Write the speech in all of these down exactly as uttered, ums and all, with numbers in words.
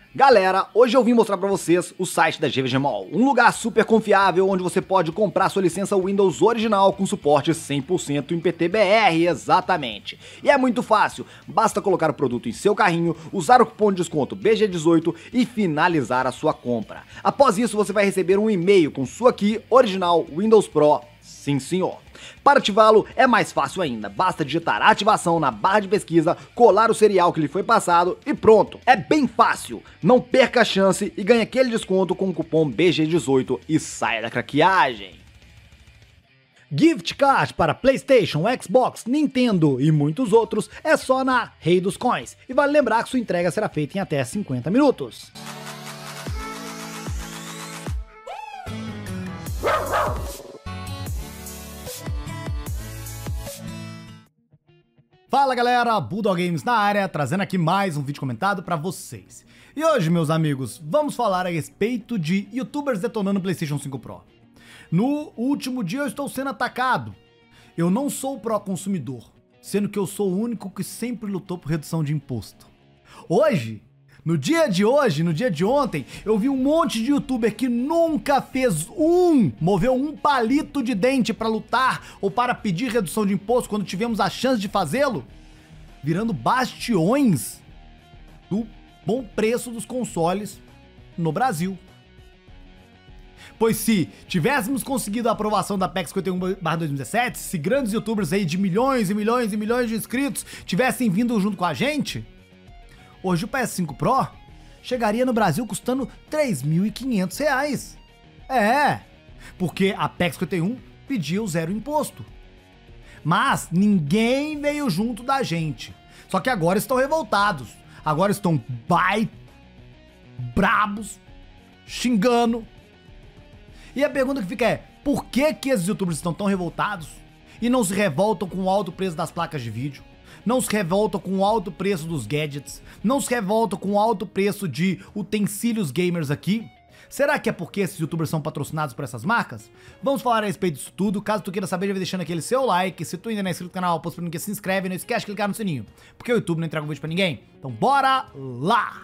Galera, hoje eu vim mostrar pra vocês o site da G V G Mall, um lugar super confiável onde você pode comprar sua licença Windows original com suporte cem por cento em P T B R, exatamente. E é muito fácil, basta colocar o produto em seu carrinho, usar o cupom de desconto B G dezoito e finalizar a sua compra. Após isso você vai receber um e-mail com sua key original Windows Pro, sim senhor. Para ativá-lo é mais fácil ainda, basta digitar ativação na barra de pesquisa, colar o serial que lhe foi passado e pronto. É bem fácil, não perca a chance e ganhe aquele desconto com o cupom B G dezoito e saia da craqueagem. Gift Card para PlayStation, Xbox, Nintendo e muitos outros é só na Rei dos Coins. E vale lembrar que sua entrega será feita em até cinquenta minutos. Fala galera, Bulldog Games na área, trazendo aqui mais um vídeo comentado pra vocês. E hoje, meus amigos, vamos falar a respeito de youtubers detonando o PlayStation cinco Pro. No último dia eu estou sendo atacado. Eu não sou o Pro consumidor, sendo que eu sou o único que sempre lutou por redução de imposto. Hoje, no dia de hoje, no dia de ontem, eu vi um monte de youtuber que nunca fez um, moveu um palito de dente para lutar ou para pedir redução de imposto quando tivemos a chance de fazê-lo, virando bastiões do bom preço dos consoles no Brasil. Pois se tivéssemos conseguido a aprovação da P E C cinquenta e um barra dois mil e dezessete, se grandes youtubers aí de milhões e milhões e milhões de inscritos tivessem vindo junto com a gente, hoje o P S cinco Pro chegaria no Brasil custando três mil e quinhentos reais. É, porque a P E C cinquenta e um pediu zero imposto. Mas ninguém veio junto da gente. Só que agora estão revoltados. Agora estão bai, brabos, xingando. E a pergunta que fica é, por que que esses youtubers estão tão revoltados e não se revoltam com o alto preço das placas de vídeo? Não se revoltam com o alto preço dos gadgets, não se revoltam com o alto preço de utensílios gamers aqui? Será que é porque esses youtubers são patrocinados por essas marcas? Vamos falar a respeito disso tudo. Caso tu queira saber, já vai deixando aquele seu like. Se tu ainda não é inscrito no canal, posto pra ninguém, se inscreve, não esquece de clicar no sininho, porque o YouTube não entrega um vídeo pra ninguém. Então bora lá!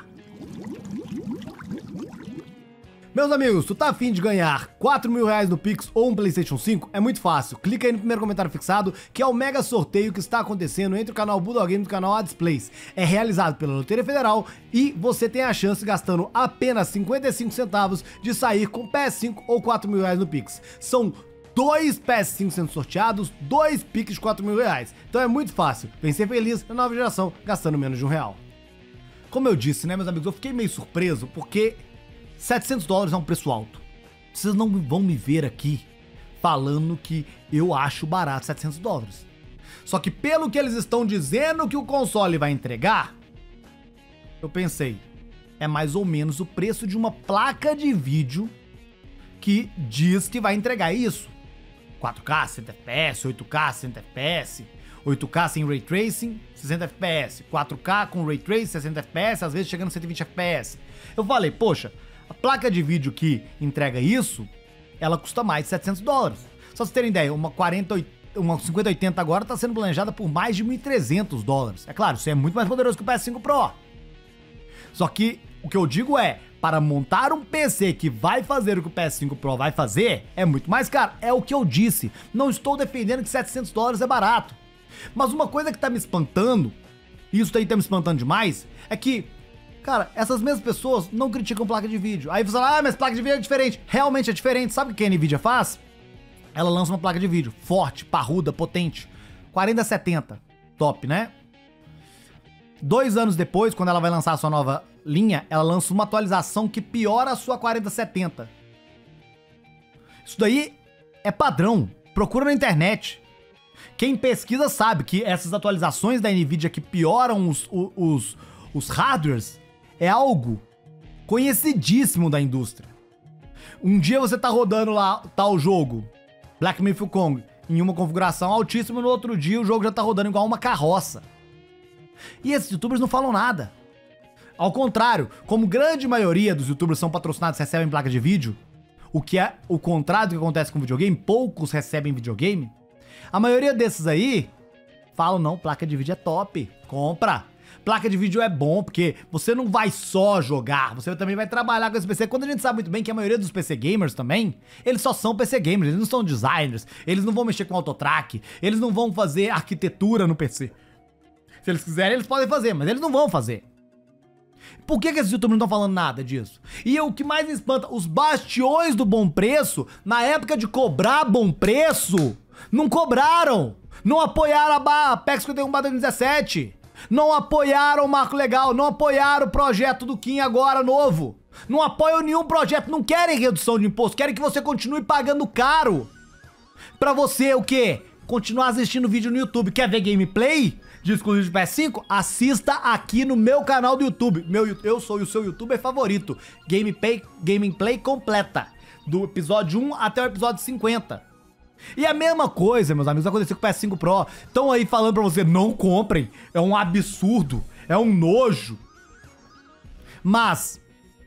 Meus amigos, tu tá afim de ganhar quatro mil reais no Pix ou um PlayStation cinco? É muito fácil, clica aí no primeiro comentário fixado, que é o mega sorteio que está acontecendo entre o canal Bulldog Games e o canal Adisplays. É realizado pela Loteria Federal e você tem a chance, gastando apenas cinquenta e cinco centavos, de sair com P S cinco ou quatro mil reais no Pix. São dois P S cinco sendo sorteados, dois Pix de quatro mil reais. Então é muito fácil, vem ser feliz na nova geração, gastando menos de um real. Como eu disse, né, meus amigos, eu fiquei meio surpreso porque setecentos dólares é um preço alto. Vocês não vão me ver aqui falando que eu acho barato setecentos dólares. Só que pelo que eles estão dizendo que o console vai entregar, eu pensei, é mais ou menos o preço de uma placa de vídeo que diz que vai entregar isso. quatro K, sessenta F P S, oito K, sessenta F P S, oito K sem Ray Tracing, sessenta F P S, quatro K com Ray Tracing, sessenta F P S, às vezes chegando a cento e vinte F P S. Eu falei, poxa, a placa de vídeo que entrega isso, ela custa mais de setecentos dólares. Só pra vocês terem ideia, uma, quarenta, uma cinquenta oitenta agora tá sendo planejada por mais de mil e trezentos dólares. É claro, isso é muito mais poderoso que o P S cinco Pro. Só que o que eu digo é, para montar um P C que vai fazer o que o P S cinco Pro vai fazer, é muito mais caro. É o que eu disse. Não estou defendendo que setecentos dólares é barato. Mas uma coisa que tá me espantando, e isso daí tá me espantando demais, é que, cara, essas mesmas pessoas não criticam placa de vídeo. Aí você fala, ah, mas placa de vídeo é diferente. Realmente é diferente. Sabe o que a Nvidia faz? Ela lança uma placa de vídeo forte, parruda, potente. quarenta setenta. Top, né? Dois anos depois, quando ela vai lançar a sua nova linha, ela lança uma atualização que piora a sua quarenta setenta. Isso daí é padrão. Procura na internet. Quem pesquisa sabe que essas atualizações da Nvidia que pioram os, os, os hardwares é algo conhecidíssimo da indústria. Um dia você tá rodando lá tal jogo, Black Myth Wukong, em uma configuração altíssima, no outro dia o jogo já tá rodando igual uma carroça. E esses youtubers não falam nada. Ao contrário, como grande maioria dos youtubers são patrocinados e recebem placa de vídeo, o que é o contrário do que acontece com videogame, poucos recebem videogame, a maioria desses aí falam, não, placa de vídeo é top, compra. Placa de vídeo é bom, porque você não vai só jogar, você também vai trabalhar com esse P C. Quando a gente sabe muito bem que a maioria dos P C gamers também, eles só são P C gamers, eles não são designers, eles não vão mexer com autotrack, eles não vão fazer arquitetura no P C. Se eles quiserem, eles podem fazer, mas eles não vão fazer. Por que que esses youtubers não estão falando nada disso? E o que mais me espanta, os bastiões do bom preço, na época de cobrar bom preço, não cobraram, não apoiaram a Apex cinquenta e um barra dois mil e dezessete. Não apoiaram o Marco Legal, não apoiaram o projeto do Kim agora novo. Não apoiam nenhum projeto, não querem redução de imposto, querem que você continue pagando caro. Pra você o quê? Continuar assistindo vídeo no YouTube. Quer ver gameplay de exclusivo de P S cinco? Assista aqui no meu canal do YouTube. Meu, eu sou o seu youtuber favorito. Gameplay, gameplay completa. Do episódio um até o episódio cinquenta. E a mesma coisa, meus amigos, aconteceu com o P S cinco Pro. Estão aí falando pra você, não comprem. É um absurdo. É um nojo. Mas,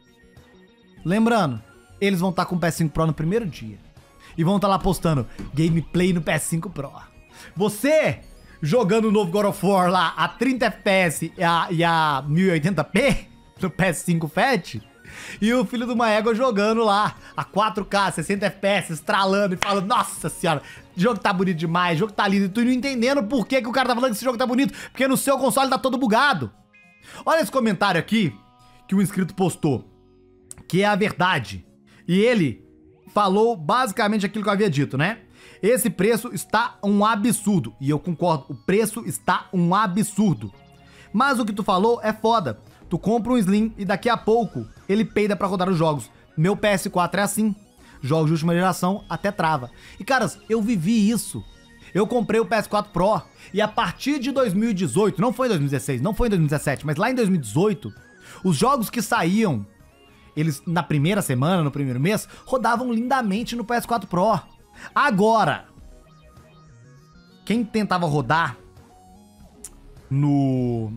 lembrando, eles vão estar com o P S cinco Pro no primeiro dia. E vão estar lá postando gameplay no P S cinco Pro. Você jogando o novo God of War lá a trinta F P S e a, e a mil e oitenta p no P S cinco Fat. E o filho de uma égua jogando lá a quatro K, sessenta F P S, estralando e falando, nossa senhora, o jogo tá bonito demais, o jogo tá lindo. E tu não entendendo por que, que o cara tá falando que esse jogo tá bonito, porque no seu console tá todo bugado. Olha esse comentário aqui que o inscrito postou, que é a verdade. E ele falou basicamente aquilo que eu havia dito, né? Esse preço está um absurdo. E eu concordo, o preço está um absurdo. Mas o que tu falou é foda. Tu compra um Slim e daqui a pouco ele peida pra rodar os jogos. Meu P S quatro é assim. Jogos de última geração até trava. E caras, eu vivi isso. Eu comprei o P S quatro Pro e a partir de dois mil e dezoito, não foi em dois mil e dezesseis, não foi em dois mil e dezessete, mas lá em dois mil e dezoito, os jogos que saíam, eles na primeira semana, no primeiro mês, rodavam lindamente no P S quatro Pro. Agora, quem tentava rodar no...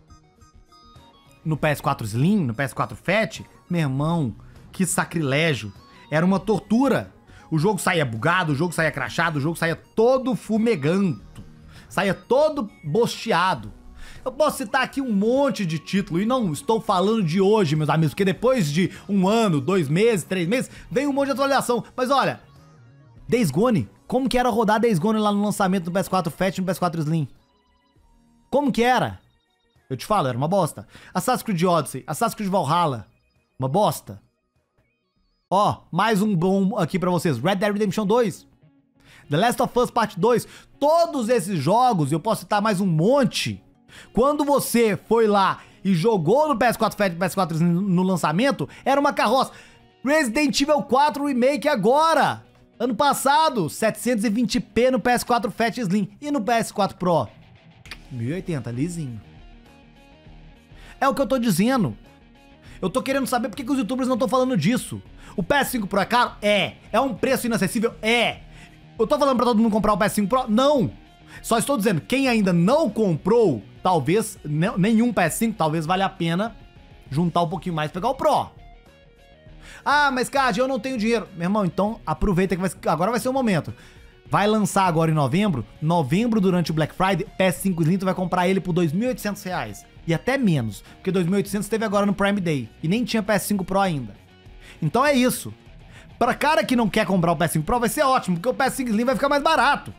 no P S quatro Slim, no P S quatro Fat, meu irmão, que sacrilégio. Era uma tortura. O jogo saía bugado, o jogo saía crachado, o jogo saía todo fumeganto. Saía todo bosteado. Eu posso citar aqui um monte de título, e não estou falando de hoje, meus amigos, porque depois de um ano, dois meses, três meses, vem um monte de atualização. Mas olha, Days Gone, como que era rodar Days Gone lá no lançamento do P S quatro Fat e no P S quatro Slim? Como que era? Eu te falo, era uma bosta. Assassin's Creed Odyssey, Assassin's Creed Valhalla, uma bosta. Ó, mais um bom aqui pra vocês, Red Dead Redemption dois, The Last of Us Part dois, todos esses jogos, eu posso citar mais um monte. Quando você foi lá e jogou no P S quatro Fat e P S quatro Slim no lançamento, era uma carroça. Resident Evil quatro Remake agora, ano passado, setecentos e vinte p no P S quatro Fat e Slim. E no P S quatro Pro, mil e oitenta, lisinho. É o que eu tô dizendo. Eu tô querendo saber por que, que os youtubers não estão falando disso. O P S cinco Pro é caro? É. É um preço inacessível? É. Eu tô falando pra todo mundo comprar o P S cinco Pro? Não. Só estou dizendo, quem ainda não comprou, talvez, nenhum P S cinco, talvez valha a pena juntar um pouquinho mais e pegar o Pro. Ah, mas Cad, eu não tenho dinheiro. Meu irmão, então aproveita que vai, agora vai ser o momento. Vai lançar agora em novembro, novembro durante o Black Friday, P S cinco Slim, tu vai comprar ele por dois mil e oitocentos reais. E até menos, porque dois mil e oitocentos teve agora no Prime Day, e nem tinha P S cinco Pro ainda. Então é isso. Pra cara que não quer comprar o P S cinco Pro vai ser ótimo, porque o P S cinco Slim vai ficar mais barato.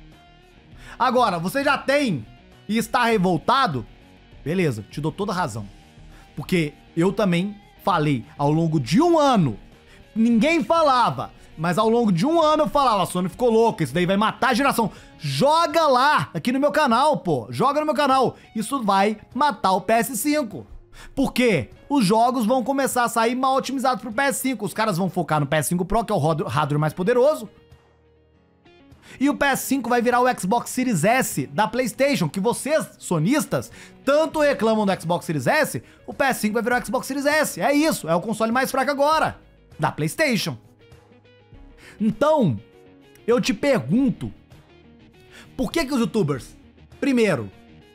Agora, você já tem e está revoltado? Beleza, te dou toda a razão. Porque eu também falei ao longo de um ano, ninguém falava, mas ao longo de um ano eu falava, a Sony ficou louca, isso daí vai matar a geração. Joga lá, aqui no meu canal, pô, joga no meu canal. Isso vai matar o P S cinco. Por quê? Os jogos vão começar a sair mal otimizados pro P S cinco. Os caras vão focar no P S cinco Pro, que é o hardware mais poderoso. E o P S cinco vai virar o Xbox Series S da PlayStation, que vocês, sonistas, tanto reclamam do Xbox Series S, o P S cinco vai virar o Xbox Series S. É isso, é o console mais fraco agora, da PlayStation. Então, eu te pergunto, por que que os youtubers, primeiro,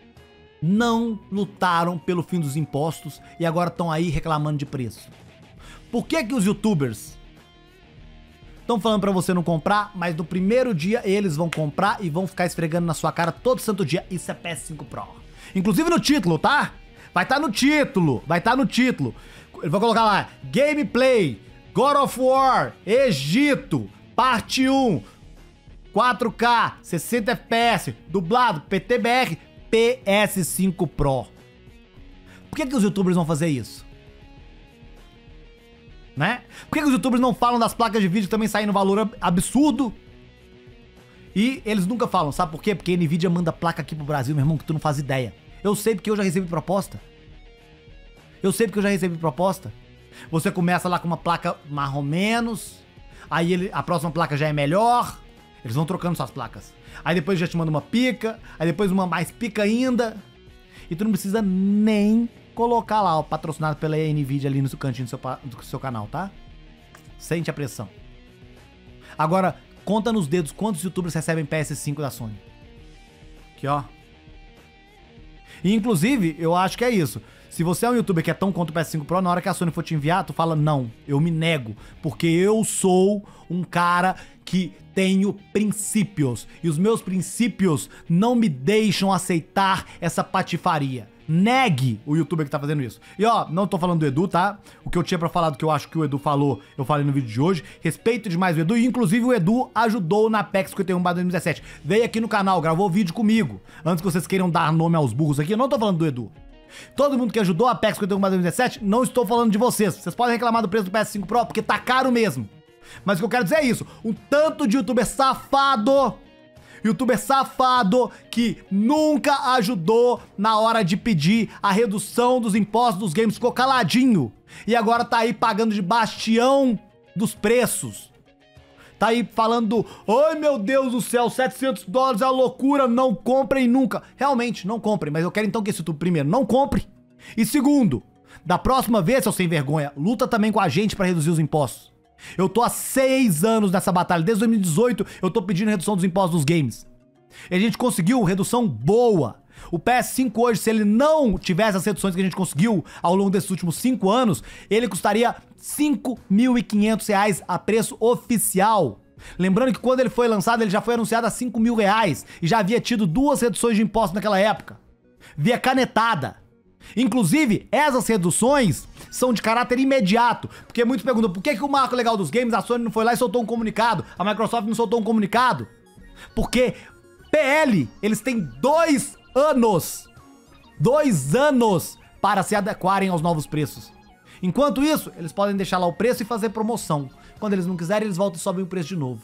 não lutaram pelo fim dos impostos e agora estão aí reclamando de preço? Por que que os youtubers estão falando pra você não comprar, mas no primeiro dia eles vão comprar e vão ficar esfregando na sua cara todo santo dia? Isso é P S cinco Pro. Inclusive no título, tá? Vai estar tá no título, vai estar tá no título. Eu vou colocar lá, Gameplay, God of War, Egito, parte um, quatro K, sessenta F P S, dublado, P T B R, P S cinco Pro. Por que que os youtubers vão fazer isso? Né? Por que que os youtubers não falam das placas de vídeo que também saem no valor absurdo? E eles nunca falam, sabe por quê? Porque a Nvidia manda placa aqui pro Brasil, meu irmão, que tu não faz ideia. Eu sei porque eu já recebi proposta. Eu sei porque eu já recebi proposta. Você começa lá com uma placa mais ou menos, aí ele, a próxima placa já é melhor, eles vão trocando suas placas. Aí depois já te manda uma pica, aí depois uma mais pica ainda, e tu não precisa nem colocar lá, ó, patrocinado pela Nvidia ali no seu cantinho do seu, do seu canal, tá? Sente a pressão. Agora, conta nos dedos quantos youtubers recebem P S cinco da Sony. Aqui, ó. E, inclusive, eu acho que é isso. Se você é um youtuber que é tão contra o P S cinco Pro, na hora que a Sony for te enviar, tu fala, não, eu me nego. Porque eu sou um cara que tenho princípios. E os meus princípios não me deixam aceitar essa patifaria. Negue o youtuber que tá fazendo isso. E ó, não tô falando do Edu, tá? O que eu tinha pra falar do que eu acho que o Edu falou, eu falei no vídeo de hoje. Respeito demais o Edu, e inclusive o Edu ajudou na PEC cinquenta e um barra dois mil e dezessete. Veio aqui no canal, gravou vídeo comigo. Antes que vocês queiram dar nome aos burros aqui, eu não tô falando do Edu. Todo mundo que ajudou a PEC cinquenta e um barra dois mil e dezessete, não estou falando de vocês. Vocês podem reclamar do preço do P S cinco Pro, porque tá caro mesmo. Mas o que eu quero dizer é isso. Um tanto de youtuber safado... Youtuber safado que nunca ajudou na hora de pedir a redução dos impostos dos games, ficou caladinho. E agora tá aí pagando de bastião dos preços. Tá aí falando, ai meu Deus do céu, setecentos dólares é uma loucura, não comprem nunca. Realmente, não comprem, mas eu quero então que esse YouTube, primeiro, não compre. E segundo, da próxima vez, seu sem vergonha, luta também com a gente pra reduzir os impostos. Eu tô há seis anos nessa batalha, desde dois mil e dezoito eu tô pedindo redução dos impostos dos games. E a gente conseguiu redução boa. O P S cinco hoje, se ele não tivesse as reduções que a gente conseguiu ao longo desses últimos cinco anos, ele custaria cinco mil e quinhentos reais a preço oficial. Lembrando que quando ele foi lançado, ele já foi anunciado a cinco mil reais e já havia tido duas reduções de impostos naquela época. Via canetada. Inclusive, essas reduções são de caráter imediato, porque muitos perguntam por que, que o marco legal dos games, a Sony não foi lá e soltou um comunicado, a Microsoft não soltou um comunicado. Porque P L, eles têm dois anos, dois anos para se adequarem aos novos preços. Enquanto isso, eles podem deixar lá o preço e fazer promoção. Quando eles não quiserem, eles voltam e sobem o preço de novo.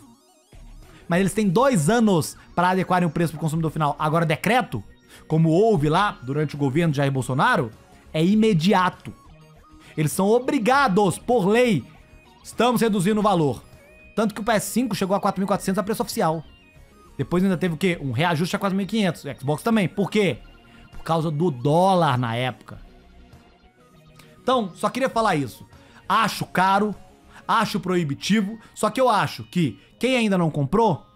Mas eles têm dois anos para adequarem o preço para o consumidor final. Agora, decreto, como houve lá durante o governo de Jair Bolsonaro, é imediato. Eles são obrigados, por lei, estamos reduzindo o valor. Tanto que o P S cinco chegou a quatro mil e quatrocentos a preço oficial. Depois ainda teve o quê? Um reajuste a quatro mil e quinhentos. O Xbox também. Por quê? Por causa do dólar na época. Então, só queria falar isso. Acho caro, acho proibitivo, só que eu acho que quem ainda não comprou,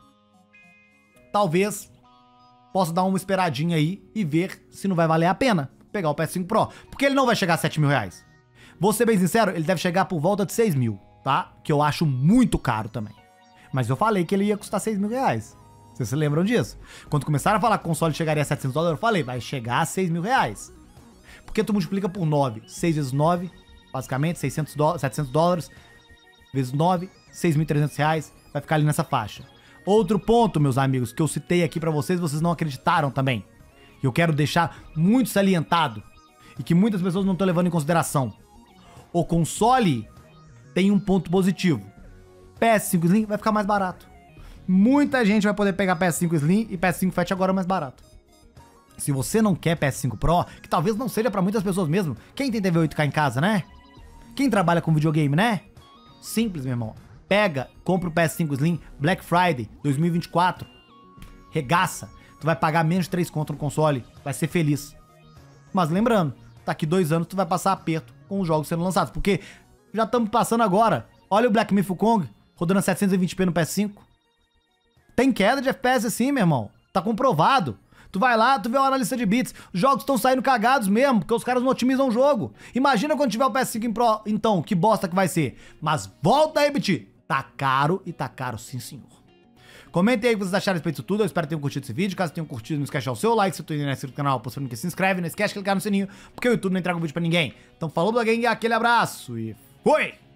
talvez possa dar uma esperadinha aí e ver se não vai valer a pena pegar o P S cinco Pro. Porque ele não vai chegar a sete mil reais. Vou ser bem sincero, ele deve chegar por volta de seis mil, tá? Que eu acho muito caro também. Mas eu falei que ele ia custar seis mil reais. Vocês se lembram disso? Quando começaram a falar que o console chegaria a setecentos dólares, eu falei, vai chegar a seis mil reais. Porque tu multiplica por nove. seis vezes nove, basicamente, seiscentos dólares, setecentos dólares, vezes nove, seis mil e trezentos reais, vai ficar ali nessa faixa. Outro ponto, meus amigos, que eu citei aqui pra vocês, vocês não acreditaram também. E eu quero deixar muito salientado, e que muitas pessoas não estão levando em consideração. O console tem um ponto positivo. P S cinco Slim vai ficar mais barato. Muita gente vai poder pegar P S cinco Slim e P S cinco Fat agora mais barato. Se você não quer P S cinco Pro, que talvez não seja pra muitas pessoas mesmo, quem tem T V oito K em casa, né? Quem trabalha com videogame, né? Simples, meu irmão. Pega, compra o P S cinco Slim, Black Friday dois mil e vinte e quatro. Regaça. Tu vai pagar menos de três conto no console, vai ser feliz. Mas lembrando, daqui dois anos tu vai passar aperto com os jogos sendo lançados, porque já estamos passando agora. Olha o Black Myth Wukong rodando a setecentos e vinte p no P S cinco. Tem queda de F P S sim, meu irmão. Tá comprovado. Tu vai lá, tu vê uma analista de bits. Os jogos estão saindo cagados mesmo, porque os caras não otimizam o jogo. Imagina quando tiver o P S cinco em Pro, então, que bosta que vai ser. Mas volta a repetir. Tá caro e tá caro sim, senhor. Comentem aí o que vocês acharam a respeito disso tudo. Eu espero que tenham curtido esse vídeo. Caso tenham curtido, não esquece de deixar o seu like. Se tu ainda não é inscrito no canal, postando que se inscreve. Não esquece de clicar no sininho, porque o YouTube não entrega um vídeo pra ninguém. Então falou, Buda Gang, aquele abraço e fui!